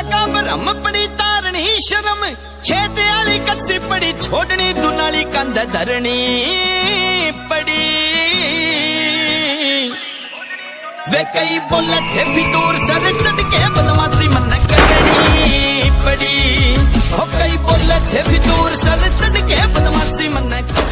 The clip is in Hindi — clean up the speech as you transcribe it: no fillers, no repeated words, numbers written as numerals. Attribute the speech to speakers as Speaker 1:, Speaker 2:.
Speaker 1: का भरम पड़ी तारनी शर्म, खेत आली कच्ची पड़ी छोड़नी दुनाली कंध धरनी पड़ी। वे कई बोले थे भी दूर सर चढ़ के बदमाशी मन करनी पड़ी। हो कई बोले थे भी दूर सर चढ़ के बदमाशी मन